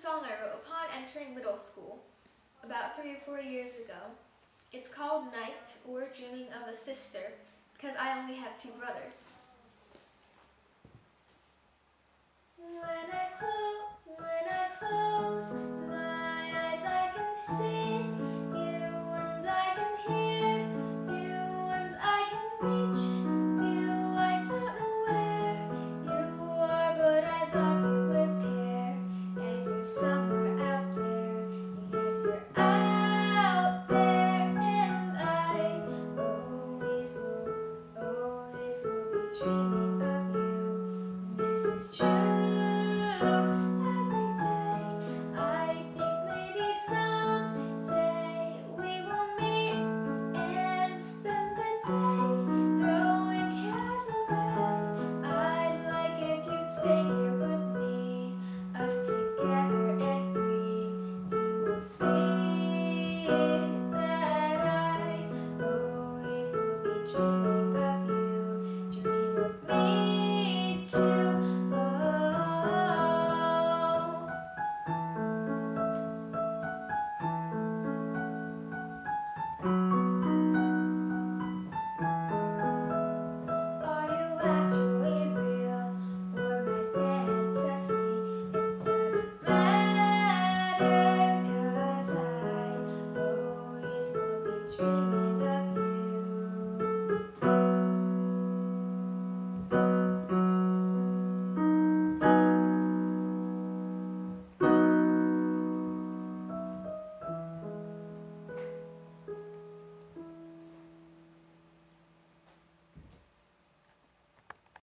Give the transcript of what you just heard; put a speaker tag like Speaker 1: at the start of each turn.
Speaker 1: song I wrote upon entering middle school about 3 or 4 years ago. It's called Night, or Dreaming of a Sister, because I only have 2 brothers. When I close